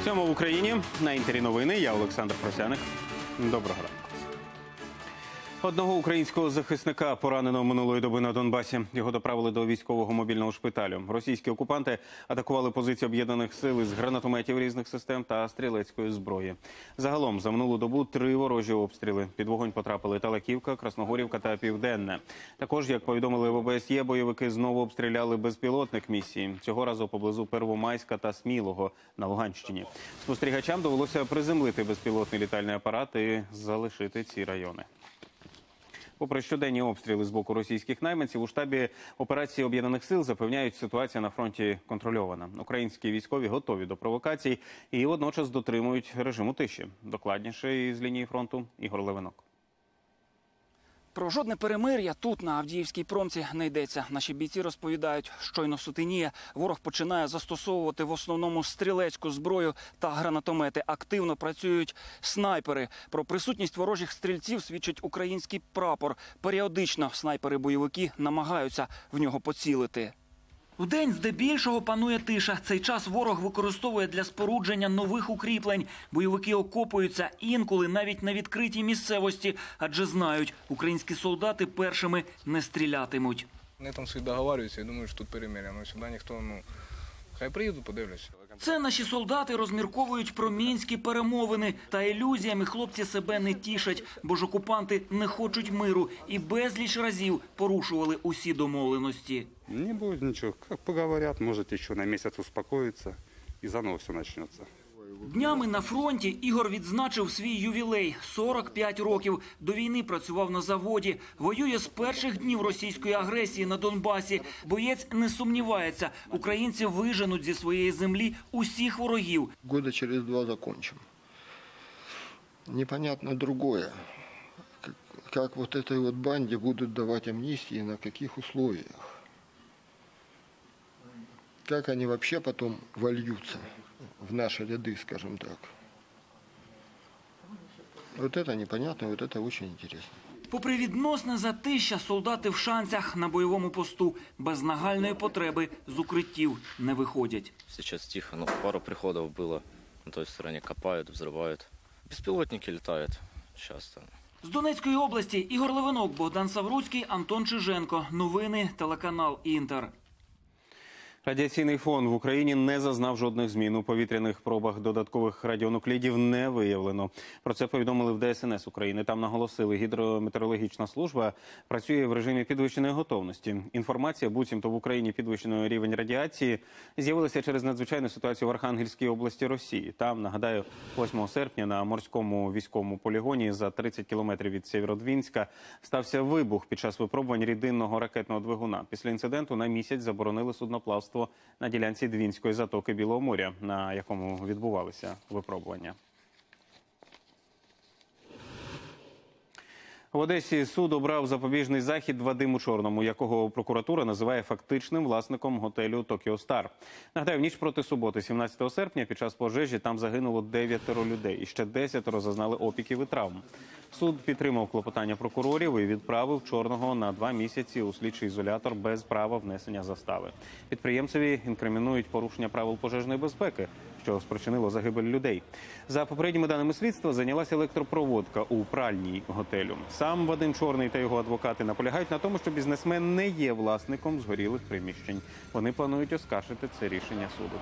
Сьомо в Україні. На Інтері новини. Я Олександр Просяник. Доброго ранку. Одного українського захисника поранено минулої доби на Донбасі. Його доправили до військового мобільного шпиталю. Російські окупанти атакували позиції об'єднаних сил із гранатометів різних систем та стрілецької зброї. Загалом за минулу добу 3 ворожі обстріли. Під вогонь потрапили Талаківка, Красногорівка та Південне. Також, як повідомили в ОБСЄ, бойовики знову обстріляли безпілотник місії. Цього разу поблизу Первомайська та Смілого на Луганщині. Спостерігачам довелося приземлити безпілотний літальний апарат і залишити ці райони. Попри щоденні обстріли з боку російських найманців, у штабі операції Об'єднаних сил запевняють, ситуація на фронті контрольована. Українські військові готові до провокацій і водночас дотримують режиму тиші. Докладніше із лінії фронту Ігор Левинок. Про жодне перемир'я тут, на Авдіївській промці, не йдеться. Наші бійці розповідають, щойно сутеніє, ворог починає застосовувати в основному стрілецьку зброю та гранатомети. Активно працюють снайпери. Про присутність ворожих стрільців свідчить український прапор. Періодично снайпери-бойовики намагаються в нього поцілити. Вдень здебільшого панує тиша. Цей час ворог використовує для спорудження нових укріплень. Бойовики окопуються інколи навіть на відкритій місцевості, адже знають, українські солдати першими не стрілятимуть. Вони там собі договорюються і думають, що тут перемир'я. Але сюди ніхто, хай приїдуть, подивляться. Це наші солдати розмірковують про мінські перемовини. Та ілюзіями хлопці себе не тішать, бо ж окупанти не хочуть миру і безліч разів порушували усі домовленості. Не будет ничего. Как поговорят, может еще на месяц успокоиться и заново все начнется. Днями на фронті Ігор відзначив свій ювілей – 45 років. До війни працював на заводі. Воює з перших днів російської агресії на Донбасі. Боєць не сумнівається, українці виженуть зі своєї землі усіх ворогів. Года через 2 закончим. Непонятно другое. Как вот этой вот банде будут давать амнистии, на каких условиях. Как они вообще потом вольются в наши ряды, скажем так. Вот это непонятно, вот это очень интересно. Попри відносне затища, солдати в шанцях на бойовому посту. Без нагальної потреби з укриттів не виходять. Сейчас тихо, но пару приходов было. На той стороне копают, взрывают. Беспилотники летают часто. З Донецької області Ігор Левинок, Богдан Савруцький, Антон Чиженко. Новини, телеканал «Інтер». Радіаційний фон в Україні не зазнав жодних змін. У повітряних пробах додаткових радіонуклідів не виявлено. Про це повідомили в ДСНС України. Там наголосили, гідрометеорологічна служба працює в режимі підвищеної готовності. Інформація, буцімто в Україні підвищений рівень радіації, з'явилася через надзвичайну ситуацію в Архангельській області Росії. Там, нагадаю, 8 серпня на морському військовому полігоні за 30 кілометрів від Сєвєродвінська стався вибух під час випробувань рідинного ракетного двигуна. Після інциденту на місяць заборонили судноплавство на ділянці Двінської затоки Білого моря, на якому відбувалися випробування. В Одесі суд обрав запобіжний захід Вадиму Чорному, якого прокуратура називає фактичним власником готелю «Токіо Стар». Нагадаю, в ніч проти суботи, 17 серпня, під час пожежі там загинуло 9 людей. І ще 10 зазнали опіків і травм. Суд підтримав клопотання прокурорів і відправив Чорного на 2 місяці у слідчий ізолятор без права внесення застави. Підприємцеві інкримінують порушення правил пожежної безпеки, що спричинило загибель людей. За попередніми даними слідства, зайнялася електропроводка у пральній готелю. Сам Вадим Чорний та його адвокати наполягають на тому, що бізнесмен не є власником згорілих приміщень. Вони планують оскаржити це рішення суду.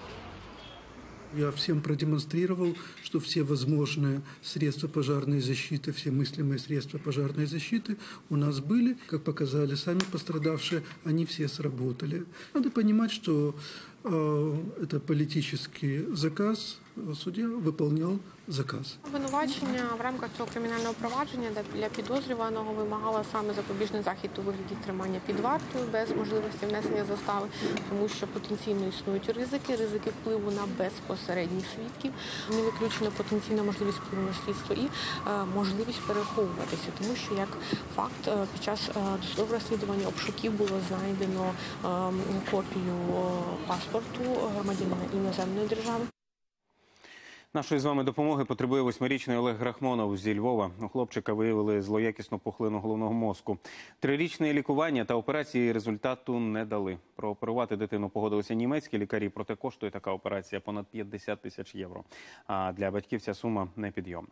Я всем продемонстрировал, что все возможные средства пожарной защиты, все мыслимые средства пожарной защиты у нас были. Как показали сами пострадавшие, они все сработали. Надо понимать, что это политический заказ, суддя выполнял заказ. Обвинувачення в рамках цього кримінального провадження для підозрюваного вимагало саме запобіжний захід у вигляді тримання під вартою без можливості внесення застави, тому що потенційно існують ризики впливу на безпосередніх свідків, не виключено потенційна можливість впливу на слідство і можливість переховуватися, тому що як факт під час досудового розслідування обшуків було знайдено копію паспорту громадянина іноземної держави. Нашої з вами допомоги потребує 8-річний Олег Рахмонов зі Львова. У хлопчика виявили злоякісну пухлину головного мозку. 3-річне лікування та операції результату не дали. Прооперувати дитину погодилися німецькі лікарі, проте коштує така операція понад 50 тисяч євро. А для батьків ця сума непідйомна.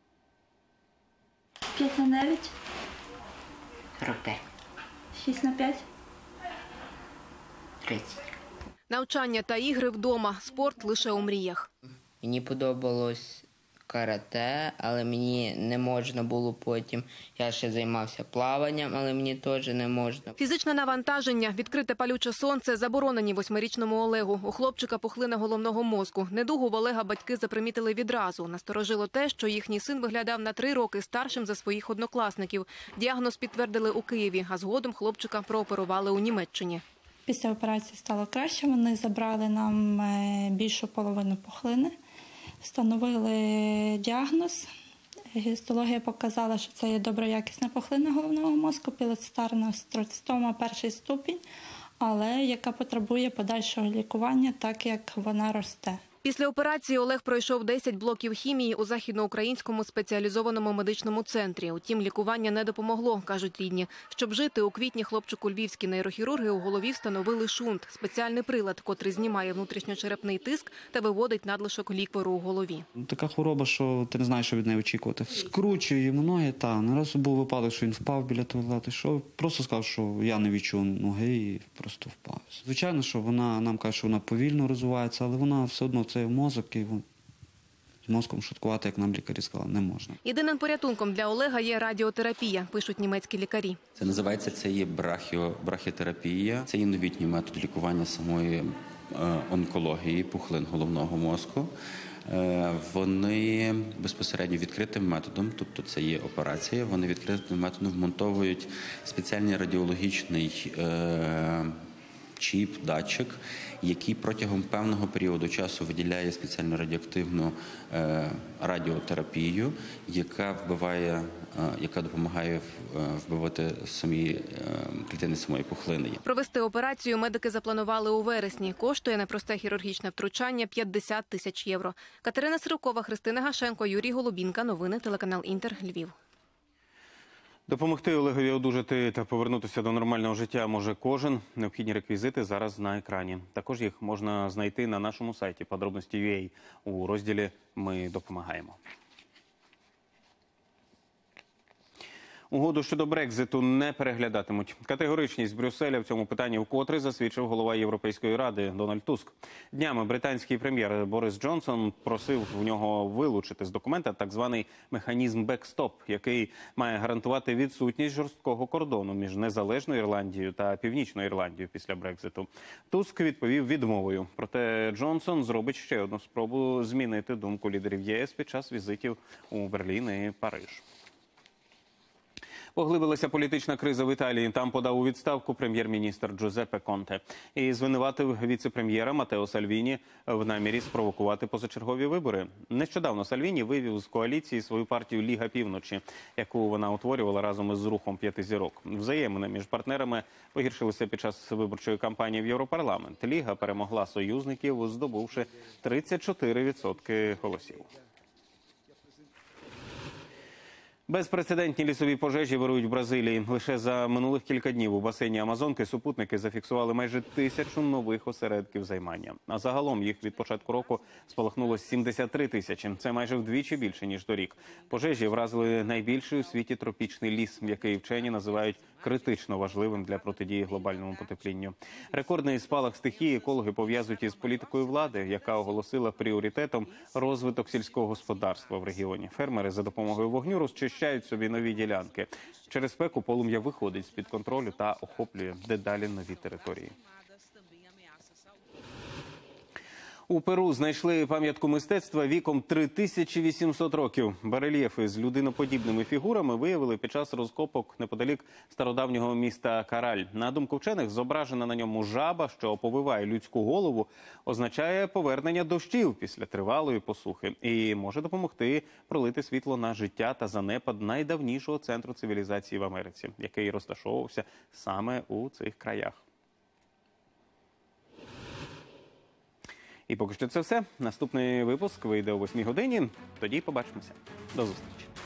5 на 9. 45. 6 на 5. 30. Навчання та ігри вдома. Спорт лише у мріях. Мені подобалось карате, але мені не можна було потім. Я ще займався плаванням, але мені теж не можна. Фізичне навантаження, відкрите палюче сонце заборонені 8-річному Олегу. У хлопчика пухлина головного мозку. Недугу в Олега батьки запримітили відразу. Насторожило те, що їхній син виглядав на 3 роки старшим за своїх однокласників. Діагноз підтвердили у Києві, а згодом хлопчика прооперували у Німеччині. Після операції стало краще. Вони забрали нам більшу половину пухлини. Встановили діагноз. Гістологія показала, що це є доброякісна пухлина головного мозку, пілоцитарна стростома 1-й ступінь, але яка потребує подальшого лікування, так як вона росте. Після операції Олег пройшов 10 блоків хімії у Західноукраїнському спеціалізованому медичному центрі. Утім, лікування не допомогло, кажуть рідні. Щоб жити, у квітні хлопчику львівські нейрохірурги у голові встановили шунт – спеціальний прилад, котрий знімає внутрішньочерепний тиск та виводить надлишок ліквору у голові. Така хвороба, що ти не знаєш, що від неї очікувати. Скручує йому ноги, та не раз був випадок, що він впав біля туалету, що просто сказав, що я не відчув ноги і просто впав. Звичайно, що вона нам каже, що вона повільно розвивається, але вона все одно це мозок, і з мозком шуткувати, як нам лікарі сказали, не можна. Єдиним порятунком для Олега є радіотерапія, пишуть німецькі лікарі. Це називається, це є брахіотерапія. Це є новітній метод лікування самої онкології, пухлин головного мозку. Вони безпосередньо відкритим методом, тобто це є операція, вони відкритим методом вмонтовують спеціальний радіологічний чіп, датчик, який протягом певного періоду часу виділяє спеціальну радіоактивну радіотерапію, яка допомагає вбивати самі клітини самої пухлини. Провести операцію медики запланували у вересні. Коштує непросте хірургічне втручання 50 тисяч євро. Катерина Сирокова, Христина Гашенко, Юрій Голубінка. Новини телеканал Інтер, Львів. Допомогти Олегові одужати та повернутися до нормального життя може кожен. Необхідні реквізити зараз на екрані. Також їх можна знайти на нашому сайті подробності.ua у розділі «Ми допомагаємо». Угоду щодо Брекзиту не переглядатимуть. Категоричність Брюсселя в цьому питанні вкотре засвідчив голова Європейської ради Дональд Туск. Днями британський прем'єр Борис Джонсон просив в нього вилучити з документа так званий механізм бекстоп, який має гарантувати відсутність жорсткого кордону між незалежною Ірландією та Північною Ірландією після Брекзиту. Туск відповів відмовою. Проте Джонсон зробить ще одну спробу змінити думку лідерів ЄС під час візитів у Берлін і Париж. Поглибилася політична криза в Італії. Там подав у відставку прем'єр-міністр Джузеппе Конте і звинуватив віце-прем'єра Матео Сальвіні в намірі спровокувати позачергові вибори. Нещодавно Сальвіні вивів з коаліції свою партію «Ліга Півночі», яку вона утворювала разом із рухом 5 зірок. Взаємини між партнерами погіршилися під час виборчої кампанії в Європарламент. Ліга перемогла союзників, здобувши 34% голосів. Безпрецедентні лісові пожежі вирують в Бразилії. Лише за минулих кілька днів у басейні Амазонки супутники зафіксували майже 1000 нових осередків займання. А загалом їх від початку року спалахнуло 73 тисячі. Це майже вдвічі більше, ніж торік. Пожежі вразили найбільший у світі тропічний ліс, який вчені називають критично важливим для протидії глобальному потеплінню. Рекордний спалах стихії екологи пов'язують із політикою влади, яка оголосила пріоритетом розвиток сільського господарства в регіоні. Фермери за допомогою вогню розчищають собі нові ділянки. Через спеку полум'я виходить з-під контролю та охоплює дедалі нові території. У Перу знайшли пам'ятку мистецтва віком 3800 років. Барельєфи з людиноподібними фігурами виявили під час розкопок неподалік стародавнього міста Караль. На думку вчених, зображена на ньому жаба, що оповиває людську голову, означає повернення дощів після тривалої посухи і може допомогти пролити світло на життя та занепад найдавнішого центру цивілізації в Америці, який розташовувався саме у цих краях. І поки що це все. Наступний випуск вийде о 8 годині. Тоді побачимося. До зустрічі.